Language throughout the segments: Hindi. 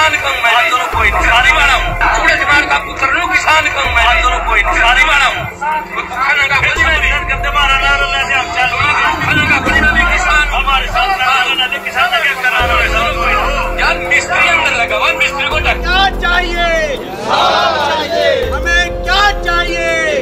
किसान कहूँ मैं, दोनों कोई निशानी वाला हूँ। चूड़े चमार का पुत्र नु किसान कहूँ मैं, दोनों कोई निशानी वाला हूँ। खाना का कुछ नहीं करते मारा नारा लेते हम चल। खाना का कुछ नहीं किसान हमारे साथ रहना दे, किसान का क्या करा रहे हैं सब कोई। यार मिस्त्री अंदर लगा हुआ, मिस्त्री को क्या चाहिए? हमें क्या चाहिए?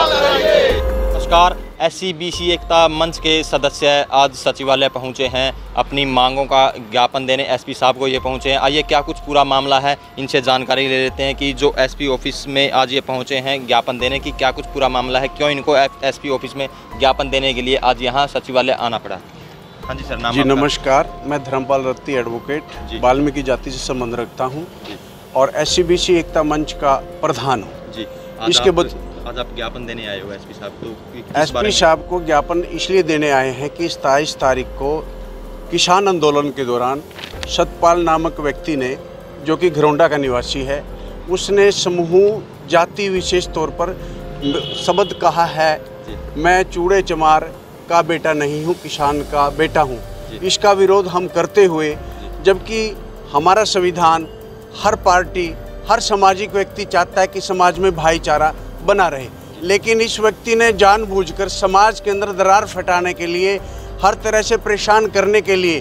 नमस्कार, SC/BC एकता मंच के सदस्य आज सचिवालय पहुंचे हैं, अपनी मांगों का ज्ञापन देने SP साहब को ये पहुंचे हैं। आइए क्या कुछ पूरा मामला है, इनसे जानकारी ले लेते हैं कि जो SP ऑफिस में आज ये पहुंचे हैं ज्ञापन देने की, क्या कुछ पूरा मामला है, क्यों इनको SP ऑफिस में ज्ञापन देने के लिए आज यहाँ सचिवालय आना पड़ा। हाँ जी सर, नाम जी नमस्कार, मैं धर्मपाल रत्ती एडवोकेट वाल्मीकि जाति से संबंध रखता हूँ और SC/BC एकता मंच का प्रधान हूँ जी। इसके बाद आज आप ज्ञापन देने आए हो SP साहब को? SP साहब को ज्ञापन इसलिए देने आए हैं कि 27 तारीख को किसान आंदोलन के दौरान सतपाल नामक व्यक्ति ने, जो कि घरौंडा का निवासी है, उसने समूह जाति विशेष तौर पर शब्द कहा है, मैं चूड़े चमार का बेटा नहीं हूँ, किसान का बेटा हूँ। इसका विरोध हम करते हुए, जबकि हमारा संविधान हर पार्टी हर सामाजिक व्यक्ति चाहता है कि समाज में भाईचारा बना रहे, लेकिन इस व्यक्ति ने जानबूझकर समाज के अंदर दरार फैलाने के लिए, हर तरह से परेशान करने के लिए,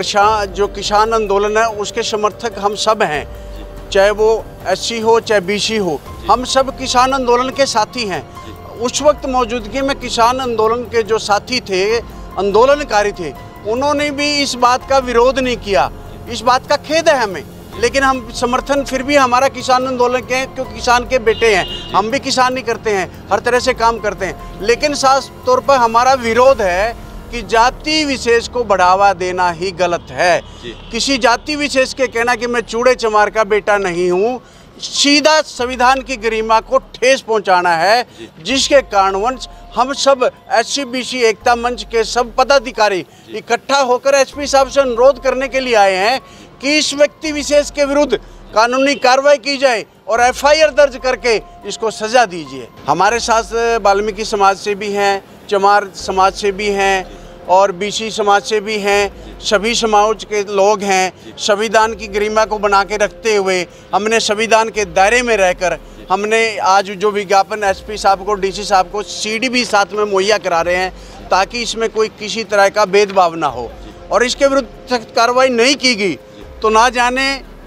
जो किसान आंदोलन है उसके समर्थक हम सब हैं, चाहे वो SC हो चाहे BC हो, हम सब किसान आंदोलन के साथी हैं। उस वक्त मौजूदगी में किसान आंदोलन के जो साथी थे, आंदोलनकारी थे, उन्होंने भी इस बात का विरोध नहीं किया। इस बात का खेद है हमें, लेकिन हम समर्थन फिर भी हमारा किसान आंदोलन के, क्योंकि किसान के बेटे हैं, हम भी किसान नहीं करते हैं, हर तरह से काम करते हैं, लेकिन साफ तौर पर हमारा विरोध है कि जाति विशेष को बढ़ावा देना ही गलत है। किसी जाति विशेष के कहना कि मैं चूड़े चमार का बेटा नहीं हूँ, सीधा संविधान की गरिमा को ठेस पहुंचाना है, जिसके कारणवश हम सब SC/BC एकता मंच के सब पदाधिकारी इकट्ठा होकर SP साहब से अनुरोध करने के लिए आए हैं कि इस व्यक्ति विशेष के विरुद्ध कानूनी कार्रवाई की जाए और FIR दर्ज करके इसको सजा दीजिए। हमारे साथ वाल्मीकि समाज से भी हैं, चमार समाज से भी हैं और BC समाज से भी हैं, सभी समाज के लोग हैं। संविधान की गरिमा को बना के रखते हुए हमने संविधान के दायरे में रहकर हमने आज जो विज्ञापन SP साहब को, DC साहब को CD भी साथ में मुहैया करा रहे हैं, ताकि इसमें कोई किसी तरह का भेदभाव ना हो और इसके विरुद्ध सख्त कार्रवाई नहीं की गई तो ना जाने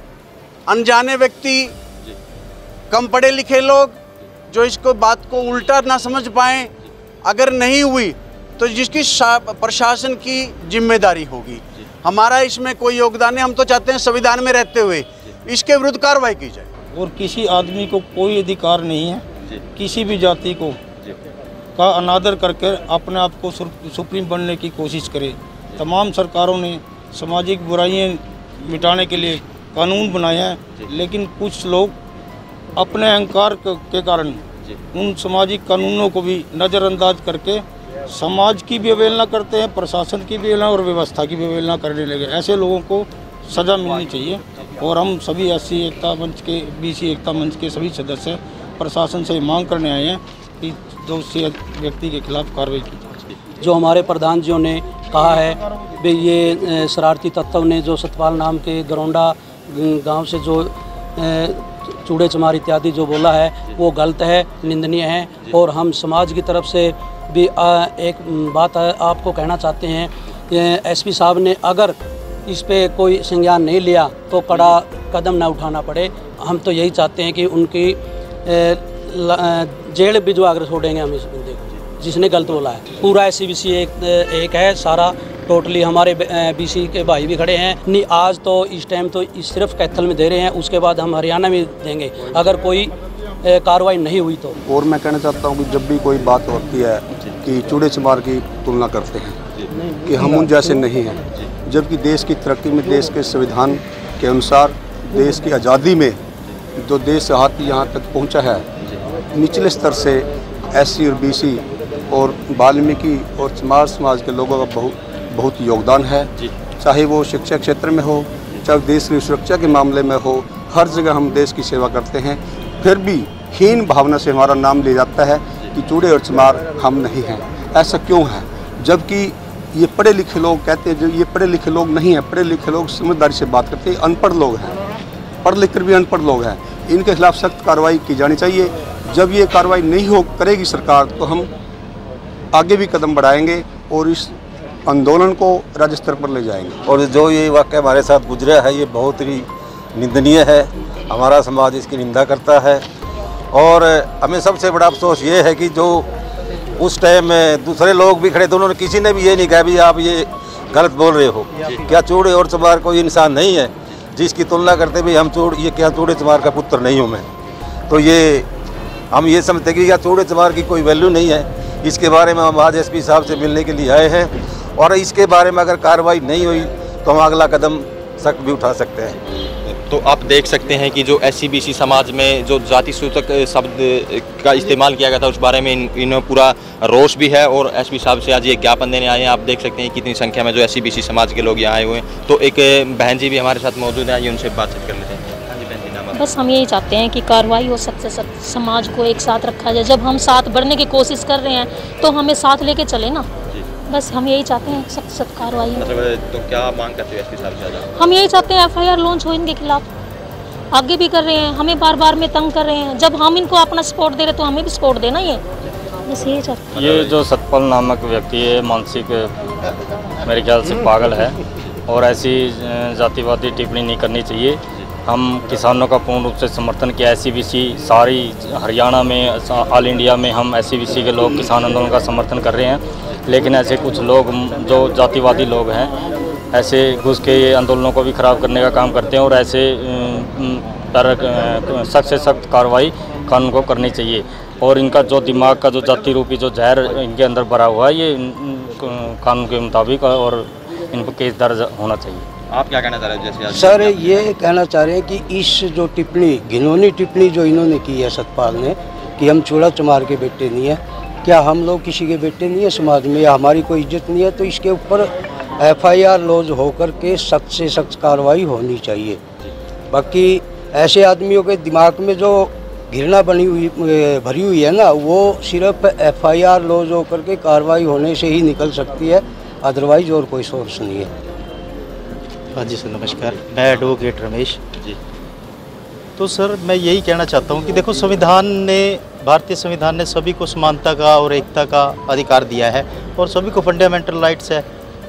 अनजाने व्यक्ति, कम पढ़े लिखे लोग जो इसको बात को उल्टा ना समझ पाएँ, अगर नहीं हुई तो जिसकी प्रशासन की जिम्मेदारी होगी। हमारा इसमें कोई योगदान नहीं, हम तो चाहते हैं संविधान में रहते हुए इसके विरुद्ध कार्रवाई की जाए। और किसी आदमी को कोई अधिकार नहीं है किसी भी जाति को का अनादर करके अपने आप को सुप्रीम बनने की कोशिश करे। तमाम सरकारों ने सामाजिक बुराइयां मिटाने के लिए कानून बनाए हैं, लेकिन कुछ लोग अपने अहंकार के कारण उन सामाजिक कानूनों को भी नज़रअंदाज करके समाज की भी अवहेलना करते हैं, प्रशासन की भी अवहेलना और व्यवस्था की भी अवहेलना करने लगे। ऐसे लोगों को सज़ा मिलनी चाहिए और हम सभी SC एकता मंच के, BC एकता मंच के सभी सदस्य प्रशासन से मांग करने आए हैं कि दोषी व्यक्ति के खिलाफ कार्रवाई की जाए। जो हमारे प्रधान जियों ने कहा है भाई, ये शरारती तत्व ने जो सतपाल नाम के घरौंडा गांव से जो चूड़े चमार इत्यादि जो बोला है वो गलत है, निंदनीय है। और हम समाज की तरफ से भी एक बात आपको कहना चाहते हैं, SP साहब ने अगर इस पे कोई संज्ञान नहीं लिया तो कड़ा कदम ना उठाना पड़े। हम तो यही चाहते हैं कि उनकी जेल भिजवा कर छोड़ेंगे हम इस बंदे को जिसने गलत बोला है। पूरा SC/BC एक है सारा, टोटली हमारे BC के भाई भी खड़े हैं। नहीं आज तो इस टाइम तो सिर्फ कैथल में दे रहे हैं, उसके बाद हम हरियाणा में देंगे अगर कोई कार्रवाई नहीं हुई तो। और मैं कहना चाहता हूँ कि जब भी कोई बात होती है कि चूड़े चमार की तुलना करते हैं कि हम उन जैसे नहीं हैं, जबकि देश की तरक्की में, देश के संविधान के अनुसार, देश की आज़ादी में जो देश हाथ यहाँ तक पहुँचा है, निचले स्तर से SC और BC और वाल्मीकि और चमार समाज के लोगों का बहुत योगदान है। चाहे वो शिक्षा क्षेत्र में हो, चाहे देश की सुरक्षा के मामले में हो, हर जगह हम देश की सेवा करते हैं। फिर भी हीन भावना से हमारा नाम लिया जाता है कि चूड़े और चमार हम नहीं हैं। ऐसा क्यों है? जबकि ये पढ़े लिखे लोग कहते हैं, जो ये पढ़े लिखे लोग नहीं हैं, पढ़े लिखे लोग समझदारी से बात करते हैं, अनपढ़ लोग हैं। पढ़ लिख कर भी अनपढ़ लोग हैं, इनके खिलाफ सख्त कार्रवाई की जानी चाहिए। जब ये कार्रवाई नहीं करेगी सरकार, तो हम आगे भी कदम बढ़ाएंगे और इस आंदोलन को राज्य स्तर पर ले जाएंगे। और जो ये वाक़या हमारे साथ गुजरा है, ये बहुत ही निंदनीय है। हमारा समाज इसकी निंदा करता है और हमें सबसे बड़ा अफसोस ये है कि जो उस टाइम दूसरे लोग भी खड़े थे, उन्होंने किसी ने भी ये नहीं कहा भी आप ये गलत बोल रहे हो। क्या चूड़े और चमार कोई इंसान नहीं है जिसकी तुलना करते भी हम क्या चूड़े चमार का पुत्र नहीं हूँ मैं? तो ये हम ये समझते कि क्या चूड़े चमार की कोई वैल्यू नहीं है। इसके बारे में हम आज एसपी साहब से मिलने के लिए आए हैं और इसके बारे में अगर कार्रवाई नहीं हुई तो हम अगला कदम सख्त भी उठा सकते हैं। तो आप देख सकते हैं कि जो SC/BC समाज में जो जाति सूचक शब्द का इस्तेमाल किया गया था, उस बारे में इन्हें पूरा रोष भी है और एसपी साहब से आज ये ज्ञापन देने आए हैं। आप देख सकते हैं कितनी संख्या में जो SC/BC समाज के लोग यहाँ आए हुए हैं। तो एक बहन जी भी हमारे साथ मौजूद है, आइए उनसे बातचीत कर लेते हैं। हाँ जी बहन जी, नाम? बस हम यही चाहते हैं कि कार्रवाई हो, सख्त से सख्त समाज को एक साथ रखा जाए। जब हम साथ बढ़ने की कोशिश कर रहे हैं तो हमें साथ लेके चले ना। बस हम यही चाहते हैं, सख्त सख्त कार्रवाई। मतलब तो क्या मांग करते हो एसपी साहब से? हम यही चाहते हैं FIR लॉन्च हो इनके खिलाफ। आगे भी कर रहे हैं, हमें बार बार में तंग कर रहे हैं। जब हम इनको अपना सपोर्ट दे रहे तो हमें भी सपोर्ट देना ही है। बस यही चाहते हैं। ये जो सतपाल नामक व्यक्ति है, मानसिक मेरे ख्याल से पागल है और ऐसी जातिवादी टिप्पणी नहीं करनी चाहिए। हम किसानों का पूर्ण रूप से समर्थन किया। SC/BC सारी हरियाणा में, ऑल इंडिया में हम SC/BC के लोग किसान आंदोलन का समर्थन कर रहे हैं। लेकिन ऐसे कुछ लोग जो जातिवादी लोग हैं, ऐसे घुस के ये आंदोलनों को भी ख़राब करने का काम करते हैं और ऐसे पर सख्त से सख्त कार्रवाई कानून को करनी चाहिए। और इनका जो दिमाग का जो जाति रूपी जो जहर इनके अंदर भरा हुआ है, ये कानून के मुताबिक और इन पर केस दर्ज होना चाहिए। आप क्या कहना चाह रहे हैं? जैसे सर ये कहना चाह रहे हैं कि इस जो टिप्पणी, घिनौनी टिप्पणी जो इन्होंने की है सतपाल ने, कि हम चूड़ा चमार के बेटे नहीं है, क्या हम लोग किसी के बेटे नहीं है समाज में, या हमारी कोई इज्जत नहीं है? तो इसके ऊपर FIR लॉन्च होकर के सख्त से सख्त कार्रवाई होनी चाहिए। बाकी ऐसे आदमियों के दिमाग में जो घृणा भरी हुई है ना, वो सिर्फ FIR लॉन्च होकर के कार्रवाई होने से ही निकल सकती है, अदरवाइज और कोई सोर्स नहीं है। हाँ जी सर, नमस्कार। मैं एडवोकेट रमेश जी। तो सर मैं यही कहना चाहता हूँ कि देखो, भारतीय संविधान ने सभी को समानता का और एकता का अधिकार दिया है और सभी को फंडामेंटल राइट्स है।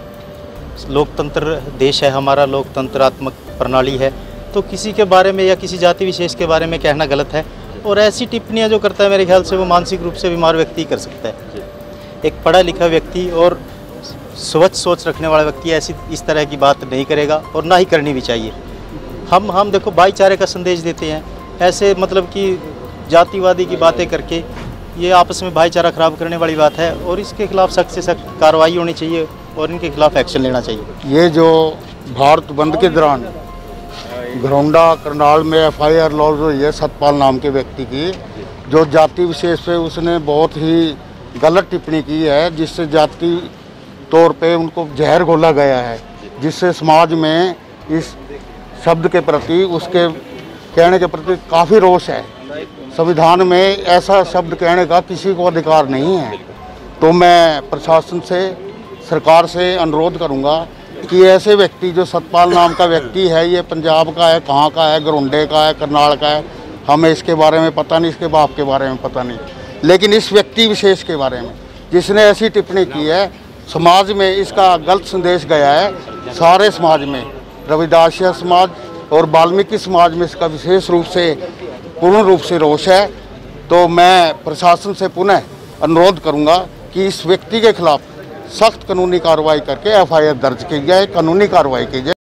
लोकतंत्र देश है हमारा, लोकतंत्रात्मक प्रणाली है। तो किसी के बारे में या किसी जाति विशेष के बारे में कहना गलत है। और ऐसी टिप्पणियाँ जो करता है, मेरे ख्याल से वो मानसिक रूप से बीमार व्यक्ति कर सकता है। एक पढ़ा लिखा व्यक्ति और स्वच्छ सोच रखने वाला व्यक्ति ऐसी इस तरह की बात नहीं करेगा और ना ही करनी भी चाहिए। हम देखो भाईचारे का संदेश देते हैं, ऐसे मतलब कि जातिवादी की बातें करके ये आपस में भाईचारा खराब करने वाली बात है और इसके खिलाफ सख्त से सख्त कार्रवाई होनी चाहिए और इनके खिलाफ एक्शन लेना चाहिए। ये जो भारत बंद के दौरान घरौंडा करनाल में FIR लॉन्च हुई है सतपाल नाम के व्यक्ति की, जो जाति विशेष पे उसने बहुत ही गलत टिप्पणी की है, जिससे जाति तौर पे उनको जहर घोला गया है, जिससे समाज में इस शब्द के प्रति, उसके कहने के प्रति काफ़ी रोष है। संविधान में ऐसा शब्द कहने का किसी को अधिकार नहीं है। तो मैं प्रशासन से, सरकार से अनुरोध करूंगा कि ऐसे व्यक्ति, जो सतपाल नाम का व्यक्ति है, ये पंजाब का है, कहाँ का है, घरौंडे का है, करनाल का है, हमें इसके बारे में पता नहीं, इसके बाप के बारे में पता नहीं, लेकिन इस व्यक्ति विशेष के बारे में जिसने ऐसी टिप्पणी की है, समाज में इसका गलत संदेश गया है। सारे समाज में, रविदासिया समाज और वाल्मीकि समाज में इसका विशेष रूप से, पूर्ण रूप से रोष है। तो मैं प्रशासन से पुनः अनुरोध करूंगा कि इस व्यक्ति के खिलाफ सख्त कानूनी कार्रवाई करके FIR दर्ज की जाए, कानूनी कार्रवाई की जाए।